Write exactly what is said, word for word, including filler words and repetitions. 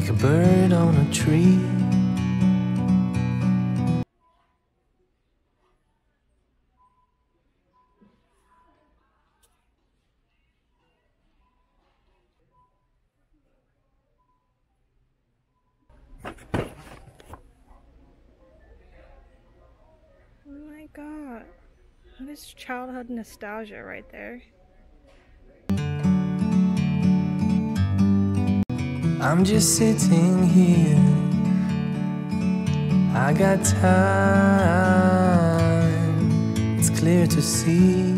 like a bird on a tree. Oh my god, that is childhood nostalgia right there. I'm just sitting here, I got time, it's clear to see.